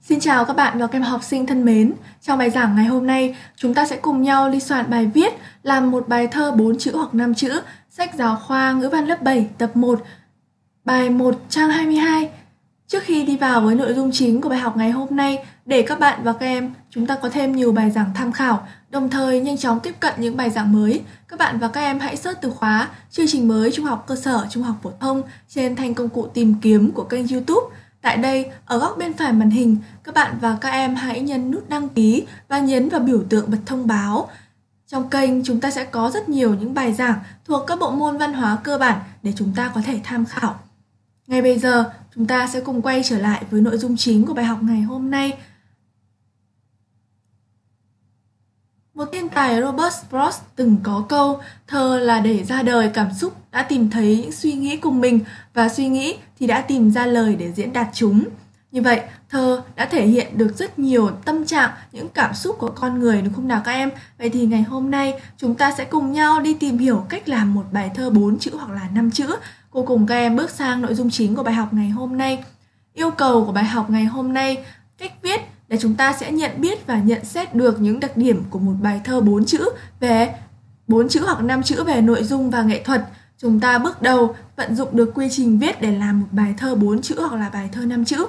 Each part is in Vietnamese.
Xin chào các bạn và các em học sinh thân mến. Trong bài giảng ngày hôm nay, chúng ta sẽ cùng nhau đi soạn bài viết làm một bài thơ 4 chữ hoặc 5 chữ, sách giáo khoa ngữ văn lớp 7 tập 1, bài 1 trang 22. Trước khi đi vào với nội dung chính của bài học ngày hôm nay, để các bạn và các em chúng ta có thêm nhiều bài giảng tham khảo, đồng thời nhanh chóng tiếp cận những bài giảng mới, các bạn và các em hãy search từ khóa chương trình mới trung học cơ sở, trung học phổ thông trên thanh công cụ tìm kiếm của kênh YouTube. Tại đây, ở góc bên phải màn hình, các bạn và các em hãy nhấn nút đăng ký và nhấn vào biểu tượng bật thông báo. Trong kênh, chúng ta sẽ có rất nhiều những bài giảng thuộc các bộ môn văn hóa cơ bản để chúng ta có thể tham khảo. Ngay bây giờ, chúng ta sẽ cùng quay trở lại với nội dung chính của bài học ngày hôm nay. Một thiên tài Robert Frost từng có câu, thơ là để ra đời cảm xúc đã tìm thấy những suy nghĩ cùng mình và suy nghĩ thì đã tìm ra lời để diễn đạt chúng. Như vậy, thơ đã thể hiện được rất nhiều tâm trạng, những cảm xúc của con người đúng không nào các em? Vậy thì ngày hôm nay chúng ta sẽ cùng nhau đi tìm hiểu cách làm một bài thơ 4 chữ hoặc là 5 chữ. Cô cùng các em bước sang nội dung chính của bài học ngày hôm nay. Yêu cầu của bài học ngày hôm nay, cách viết để chúng ta sẽ nhận biết và nhận xét được những đặc điểm của một bài thơ 4 chữ hoặc 5 chữ về nội dung và nghệ thuật. Chúng ta bước đầu vận dụng được quy trình viết để làm một bài thơ 4 chữ hoặc là bài thơ 5 chữ.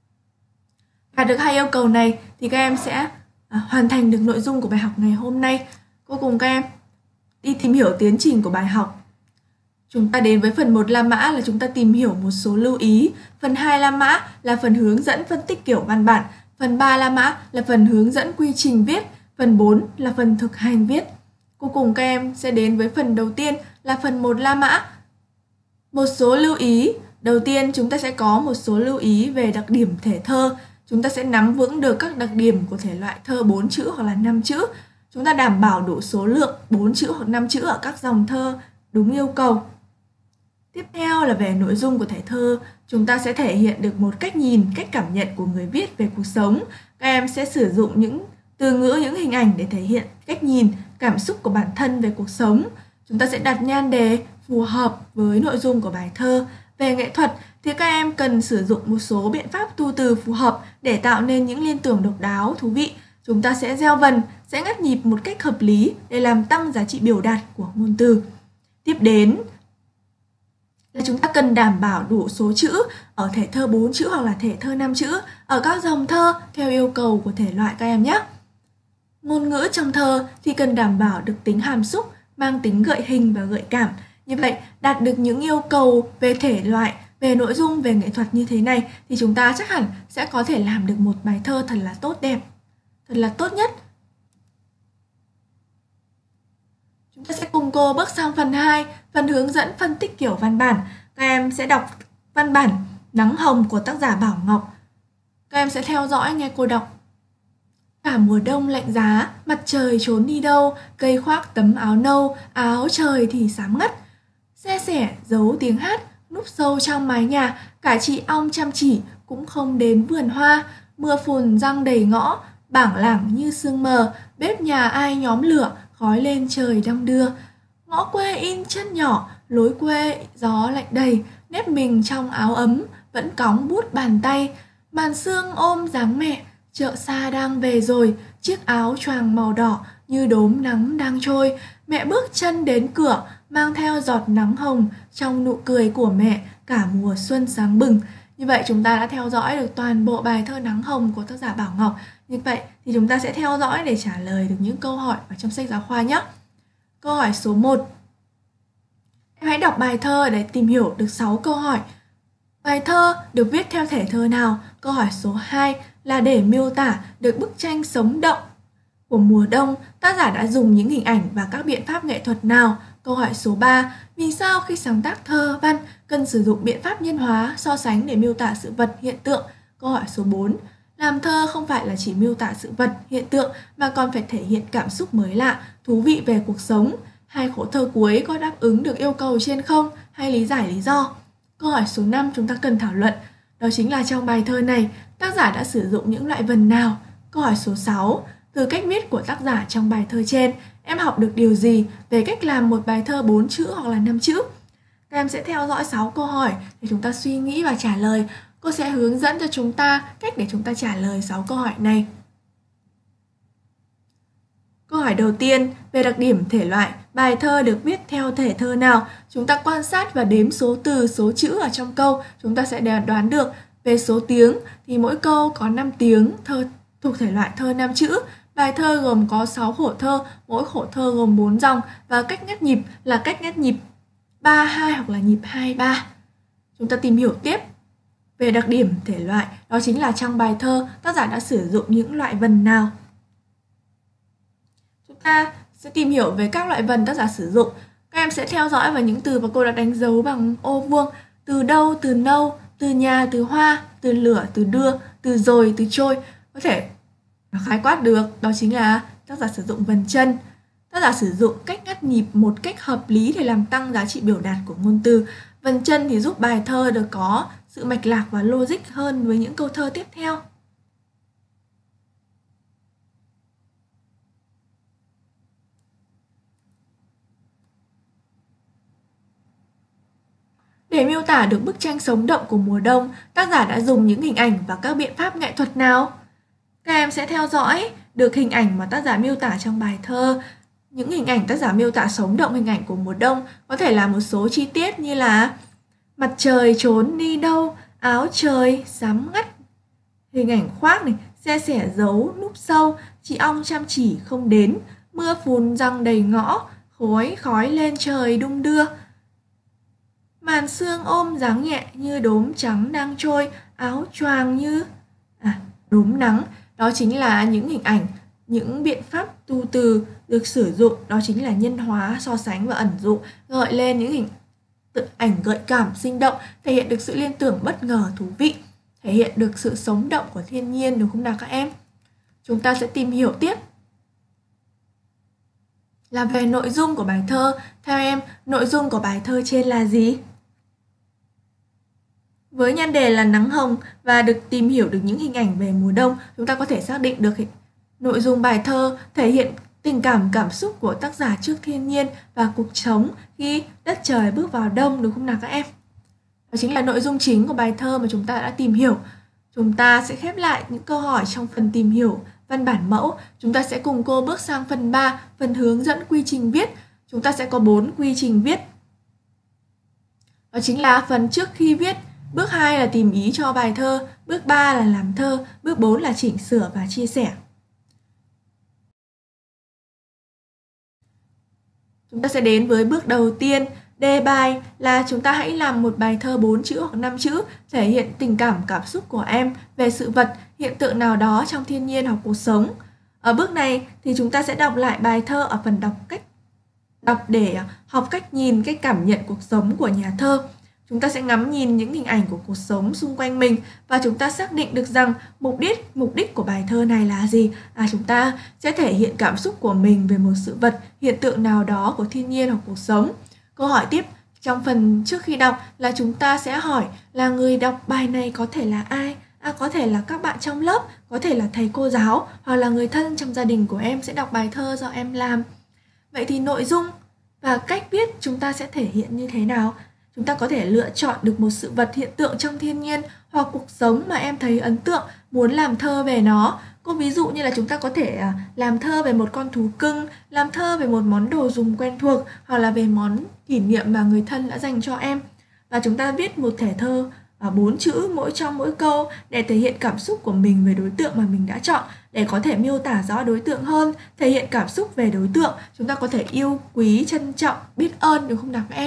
Đạt được hai yêu cầu này thì các em sẽ hoàn thành được nội dung của bài học ngày hôm nay. Cô cùng các em đi tìm hiểu tiến trình của bài học. Chúng ta đến với phần 1 La Mã là chúng ta tìm hiểu một số lưu ý. Phần 2 La Mã là phần hướng dẫn phân tích kiểu văn bản. Phần 3 La Mã là phần hướng dẫn quy trình viết. Phần 4 là phần thực hành viết. Cô cùng các em sẽ đến với phần đầu tiên là phần 1 La Mã. Một số lưu ý. Đầu tiên chúng ta sẽ có một số lưu ý về đặc điểm thể thơ. Chúng ta sẽ nắm vững được các đặc điểm của thể loại thơ 4 chữ hoặc là 5 chữ. Chúng ta đảm bảo đủ số lượng 4 chữ hoặc 5 chữ ở các dòng thơ đúng yêu cầu. Tiếp theo là về nội dung của thể thơ, chúng ta sẽ thể hiện được một cách nhìn, cách cảm nhận của người viết về cuộc sống. Các em sẽ sử dụng những từ ngữ, những hình ảnh để thể hiện cách nhìn, cảm xúc của bản thân về cuộc sống. Chúng ta sẽ đặt nhan đề phù hợp với nội dung của bài thơ. Về nghệ thuật thì các em cần sử dụng một số biện pháp tu từ phù hợp để tạo nên những liên tưởng độc đáo, thú vị. Chúng ta sẽ gieo vần, sẽ ngắt nhịp một cách hợp lý để làm tăng giá trị biểu đạt của ngôn từ. Tiếp đến là chúng ta cần đảm bảo đủ số chữ ở thể thơ 4 chữ hoặc là thể thơ 5 chữ ở các dòng thơ theo yêu cầu của thể loại các em nhé. Ngôn ngữ trong thơ thì cần đảm bảo được tính hàm xúc, mang tính gợi hình và gợi cảm. Như vậy, đạt được những yêu cầu về thể loại, về nội dung, về nghệ thuật như thế này thì chúng ta chắc hẳn sẽ có thể làm được một bài thơ thật là tốt đẹp, thật là tốt nhất. Chúng ta sẽ cùng cô bước sang phần 2, phần hướng dẫn phân tích kiểu văn bản. Các em sẽ đọc văn bản Nắng Hồng của tác giả Bảo Ngọc. Các em sẽ theo dõi nghe cô đọc. Cả mùa đông lạnh giá, mặt trời trốn đi đâu, cây khoác tấm áo nâu, áo trời thì xám ngắt. Se sẻ giấu tiếng hát, núp sâu trong mái nhà, cả chị ong chăm chỉ cũng không đến vườn hoa. Mưa phùn răng đầy ngõ, bảng lảng như sương mờ, bếp nhà ai nhóm lửa, khói lên trời đong đưa. Ngõ quê in chân nhỏ, lối quê gió lạnh đầy, nếp mình trong áo ấm, vẫn cóng bút bàn tay. Màn sương ôm dáng mẹ, chợ xa đang về rồi, chiếc áo choàng màu đỏ như đốm nắng đang trôi. Mẹ bước chân đến cửa, mang theo giọt nắng hồng, trong nụ cười của mẹ, cả mùa xuân sáng bừng. Như vậy chúng ta đã theo dõi được toàn bộ bài thơ Nắng Hồng của tác giả Bảo Ngọc. Như vậy thì chúng ta sẽ theo dõi để trả lời được những câu hỏi ở trong sách giáo khoa nhé. Câu hỏi số 1. Em hãy đọc bài thơ để tìm hiểu được 6 câu hỏi. Bài thơ được viết theo thể thơ nào? Câu hỏi số 2 là để miêu tả được bức tranh sống động của mùa đông, tác giả đã dùng những hình ảnh và các biện pháp nghệ thuật nào? Câu hỏi số 3, vì sao khi sáng tác thơ văn cần sử dụng biện pháp nhân hóa, so sánh để miêu tả sự vật, hiện tượng? Câu hỏi số 4, làm thơ không phải là chỉ miêu tả sự vật, hiện tượng mà còn phải thể hiện cảm xúc mới lạ, thú vị về cuộc sống. Hai khổ thơ cuối có đáp ứng được yêu cầu trên không? Hay lý giải lý do? Câu hỏi số 5 chúng ta cần thảo luận, đó chính là trong bài thơ này tác giả đã sử dụng những loại vần nào? Câu hỏi số 6, từ cách viết của tác giả trong bài thơ trên, em học được điều gì về cách làm một bài thơ 4 chữ hoặc là 5 chữ? Các em sẽ theo dõi 6 câu hỏi để chúng ta suy nghĩ và trả lời. Cô sẽ hướng dẫn cho chúng ta cách để chúng ta trả lời 6 câu hỏi này. Câu hỏi đầu tiên, về đặc điểm thể loại, bài thơ được viết theo thể thơ nào? Chúng ta quan sát và đếm số từ, số chữ ở trong câu, chúng ta sẽ đoán được. Về số tiếng thì mỗi câu có 5 tiếng, thơ thuộc thể loại thơ 5 chữ. Bài thơ gồm có 6 khổ thơ, mỗi khổ thơ gồm 4 dòng và cách ngắt nhịp là cách ngắt nhịp 3-2 hoặc là nhịp 2-3. Chúng ta tìm hiểu tiếp về đặc điểm thể loại, đó chính là trong bài thơ tác giả đã sử dụng những loại vần nào. Chúng ta sẽ tìm hiểu về các loại vần tác giả sử dụng. Các em sẽ theo dõi vào những từ mà cô đã đánh dấu bằng ô vuông: từ đâu, từ nâu, từ nhà, từ hoa, từ lửa, từ đưa, từ rồi, từ trôi. Có thể khái quát được, đó chính là tác giả sử dụng vần chân. Tác giả sử dụng cách ngắt nhịp một cách hợp lý để làm tăng giá trị biểu đạt của ngôn từ. Vần chân thì giúp bài thơ được có sự mạch lạc và logic hơn với những câu thơ tiếp theo. Để miêu tả được bức tranh sống động của mùa đông, tác giả đã dùng những hình ảnh và các biện pháp nghệ thuật nào? Các em sẽ theo dõi được hình ảnh mà tác giả miêu tả trong bài thơ. Những hình ảnh tác giả miêu tả sống động hình ảnh của mùa đông có thể là một số chi tiết như là mặt trời trốn đi đâu, áo trời xám ngắt, hình ảnh khoác này, xe xẻ giấu núp sâu, chị ong chăm chỉ không đến, mưa phùn răng đầy ngõ, khói khói lên trời đung đưa. Màn sương ôm dáng nhẹ như đốm trắng đang trôi, áo choàng như đốm nắng. Đó chính là những hình ảnh, những biện pháp tu từ được sử dụng, đó chính là nhân hóa, so sánh và ẩn dụ, gợi lên những hình ảnh gợi cảm, sinh động, thể hiện được sự liên tưởng bất ngờ, thú vị, thể hiện được sự sống động của thiên nhiên, đúng không nào các em? Chúng ta sẽ tìm hiểu tiếp là về nội dung của bài thơ. Theo em, nội dung của bài thơ trên là gì? Với nhan đề là nắng hồng và được tìm hiểu được những hình ảnh về mùa đông, chúng ta có thể xác định được nội dung bài thơ thể hiện tình cảm, cảm xúc của tác giả trước thiên nhiên và cuộc sống khi đất trời bước vào đông, đúng không nào các em? Đó chính là nội dung chính của bài thơ mà chúng ta đã tìm hiểu. Chúng ta sẽ khép lại những câu hỏi trong phần tìm hiểu văn bản mẫu. Chúng ta sẽ cùng cô bước sang phần 3, phần hướng dẫn quy trình viết. Chúng ta sẽ có 4 quy trình viết. Đó chính là phần trước khi viết, bước 2 là tìm ý cho bài thơ, bước 3 là làm thơ, bước 4 là chỉnh sửa và chia sẻ. Chúng ta sẽ đến với bước đầu tiên. Đề bài là chúng ta hãy làm một bài thơ 4 chữ hoặc 5 chữ thể hiện tình cảm, cảm xúc của em về sự vật, hiện tượng nào đó trong thiên nhiên hoặc cuộc sống. Ở bước này thì chúng ta sẽ đọc lại bài thơ ở phần đọc để học cách nhìn, cách cảm nhận cuộc sống của nhà thơ. Chúng ta sẽ ngắm nhìn những hình ảnh của cuộc sống xung quanh mình và chúng ta xác định được rằng mục đích của bài thơ này là gì. Chúng ta sẽ thể hiện cảm xúc của mình về một sự vật, hiện tượng nào đó của thiên nhiên hoặc cuộc sống. Câu hỏi tiếp trong phần trước khi đọc là chúng ta sẽ hỏi là người đọc bài này có thể là ai? Có thể là các bạn trong lớp, có thể là thầy cô giáo, hoặc là người thân trong gia đình của em sẽ đọc bài thơ do em làm. Vậy thì nội dung và cách viết chúng ta sẽ thể hiện như thế nào? Chúng ta có thể lựa chọn được một sự vật, hiện tượng trong thiên nhiên hoặc cuộc sống mà em thấy ấn tượng, muốn làm thơ về nó. Cô ví dụ như là chúng ta có thể làm thơ về một con thú cưng, làm thơ về một món đồ dùng quen thuộc, hoặc là về món kỷ niệm mà người thân đã dành cho em. Và chúng ta viết một thể thơ 4 chữ trong mỗi câu để thể hiện cảm xúc của mình về đối tượng mà mình đã chọn, để có thể miêu tả rõ đối tượng hơn, thể hiện cảm xúc về đối tượng. Chúng ta có thể yêu quý, trân trọng, biết ơn, đúng không nào các em?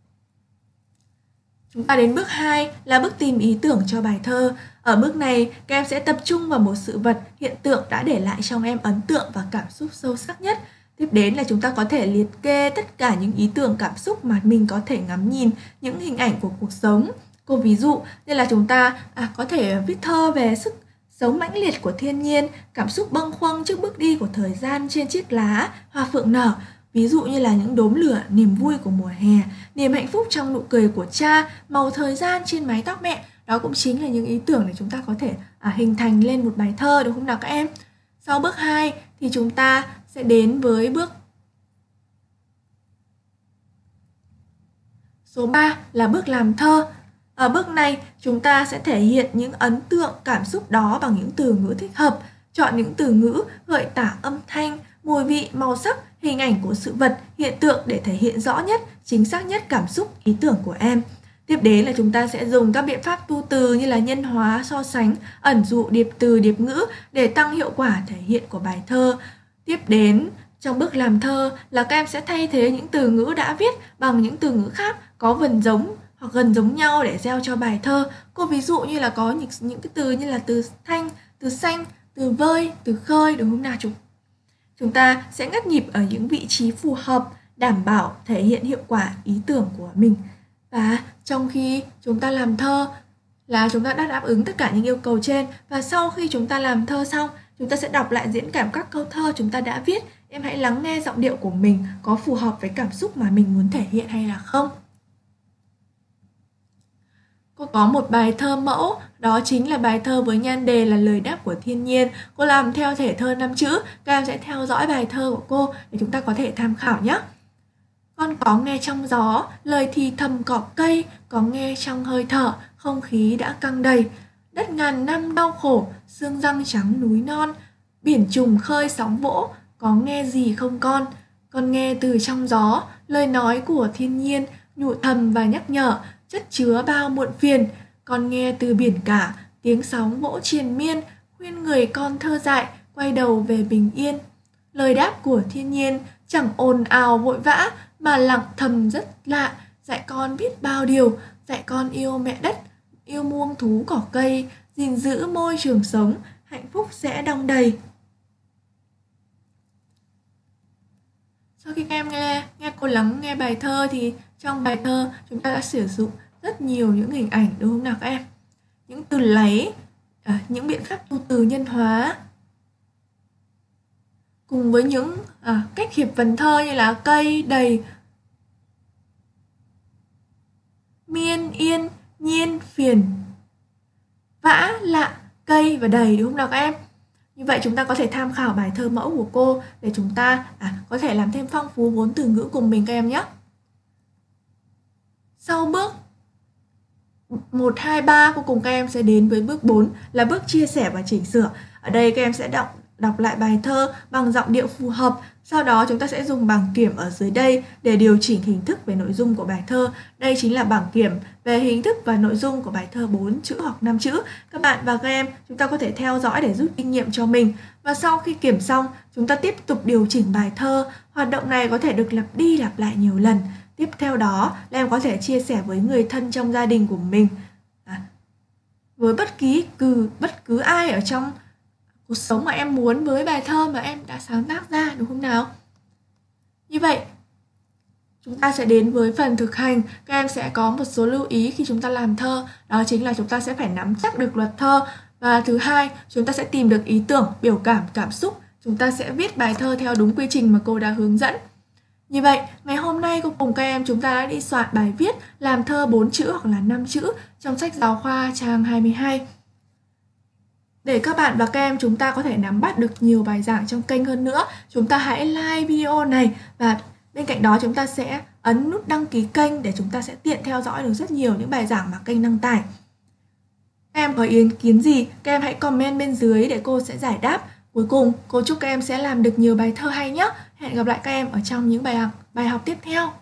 Chúng ta đến bước 2 là bước tìm ý tưởng cho bài thơ. Ở bước này, các em sẽ tập trung vào một sự vật, hiện tượng đã để lại trong em ấn tượng và cảm xúc sâu sắc nhất. Tiếp đến là chúng ta có thể liệt kê tất cả những ý tưởng, cảm xúc mà mình có thể ngắm nhìn, những hình ảnh của cuộc sống. Cô ví dụ như là chúng ta có thể viết thơ về sức sống mãnh liệt của thiên nhiên, cảm xúc bâng khuâng trước bước đi của thời gian trên chiếc lá hoa phượng nở. Ví dụ như là những đốm lửa, niềm vui của mùa hè, niềm hạnh phúc trong nụ cười của cha, màu thời gian trên mái tóc mẹ. Đó cũng chính là những ý tưởng để chúng ta có thể hình thành lên một bài thơ, đúng không nào các em? Sau bước 2 thì chúng ta sẽ đến với bước số 3 là bước làm thơ. Ở bước này, chúng ta sẽ thể hiện những ấn tượng cảm xúc đó bằng những từ ngữ thích hợp. Chọn những từ ngữ gợi tả âm thanh, mùi vị, màu sắc, hình ảnh của sự vật, hiện tượng để thể hiện rõ nhất, chính xác nhất cảm xúc, ý tưởng của em. Tiếp đến là chúng ta sẽ dùng các biện pháp tu từ như là nhân hóa, so sánh, ẩn dụ, điệp từ, điệp ngữ để tăng hiệu quả thể hiện của bài thơ. Tiếp đến, trong bước làm thơ là các em sẽ thay thế những từ ngữ đã viết bằng những từ ngữ khác có vần giống hoặc gần giống nhau để gieo cho bài thơ. Cô ví dụ như là có những cái từ như là từ thanh, từ xanh, từ vơi, từ khơi, đúng không nào chúng ta sẽ ngắt nhịp ở những vị trí phù hợp, đảm bảo thể hiện hiệu quả ý tưởng của mình. Và trong khi chúng ta làm thơ là chúng ta đã đáp ứng tất cả những yêu cầu trên, và sau khi chúng ta làm thơ xong, chúng ta sẽ đọc lại diễn cảm các câu thơ chúng ta đã viết. Em hãy lắng nghe giọng điệu của mình có phù hợp với cảm xúc mà mình muốn thể hiện hay là không. Cô có một bài thơ mẫu, đó chính là bài thơ với nhan đề là Lời đáp của thiên nhiên. Cô làm theo thể thơ 5 chữ, các em sẽ theo dõi bài thơ của cô để chúng ta có thể tham khảo nhé. Con có nghe trong gió, lời thì thầm cỏ cây, có nghe trong hơi thở, không khí đã căng đầy. Đất ngàn năm đau khổ, xương răng trắng núi non, biển trùng khơi sóng vỗ, có nghe gì không con? Con nghe từ trong gió, lời nói của thiên nhiên, nhủ thầm và nhắc nhở, chất chứa bao muộn phiền. Con nghe từ biển cả, tiếng sóng vỗ triền miên, khuyên người con thơ dại, quay đầu về bình yên. Lời đáp của thiên nhiên chẳng ồn ào vội vã, mà lặng thầm rất lạ, dạy con biết bao điều, dạy con yêu mẹ đất, yêu muông thú cỏ cây, gìn giữ môi trường sống, hạnh phúc sẽ đong đầy. Sau khi các em nghe cô lắng nghe bài thơ thì trong bài thơ chúng ta đã sử dụng rất nhiều những hình ảnh, đúng không nào các em? Những từ lấy, những biện pháp tu từ nhân hóa, cùng với những cách hiệp vần thơ như là cây, đầy, miên, yên, nhiên, phiền, vã, lạ, cây và đầy, đúng không nào các em? Như vậy chúng ta có thể tham khảo bài thơ mẫu của cô để chúng ta có thể làm thêm phong phú vốn từ ngữ của mình các em nhé. Sau bước 1, 2, 3, cuối cùng các em sẽ đến với bước 4 là bước chia sẻ và chỉnh sửa. Ở đây các em sẽ đọc lại bài thơ bằng giọng điệu phù hợp. Sau đó chúng ta sẽ dùng bảng kiểm ở dưới đây để điều chỉnh hình thức về nội dung của bài thơ. Đây chính là bảng kiểm về hình thức và nội dung của bài thơ 4 chữ hoặc 5 chữ. Các bạn và các em chúng ta có thể theo dõi để rút kinh nghiệm cho mình. Và sau khi kiểm xong, chúng ta tiếp tục điều chỉnh bài thơ. Hoạt động này có thể được lặp đi lặp lại nhiều lần. Tiếp theo đó là em có thể chia sẻ với người thân trong gia đình của mình, với bất cứ ai ở trong cuộc sống mà em muốn với bài thơ mà em đã sáng tác ra, đúng không nào? Như vậy, chúng ta sẽ đến với phần thực hành. Các em sẽ có một số lưu ý khi chúng ta làm thơ. Đó chính là chúng ta sẽ phải nắm chắc được luật thơ. Và thứ hai, chúng ta sẽ tìm được ý tưởng, biểu cảm, cảm xúc. Chúng ta sẽ viết bài thơ theo đúng quy trình mà cô đã hướng dẫn. Như vậy, ngày hôm nay cô cùng các em chúng ta đã đi soạn bài viết làm thơ 4 chữ hoặc là 5 chữ trong sách giáo khoa trang 22. Để các bạn và các em chúng ta có thể nắm bắt được nhiều bài giảng trong kênh hơn nữa, chúng ta hãy like video này và bên cạnh đó chúng ta sẽ ấn nút đăng ký kênh để chúng ta sẽ tiện theo dõi được rất nhiều những bài giảng mà kênh đăng tải. Các em có ý kiến gì, các em hãy comment bên dưới để cô sẽ giải đáp. Cuối cùng, cô chúc các em sẽ làm được nhiều bài thơ hay nhé. Hẹn gặp lại các em ở trong những bài học tiếp theo.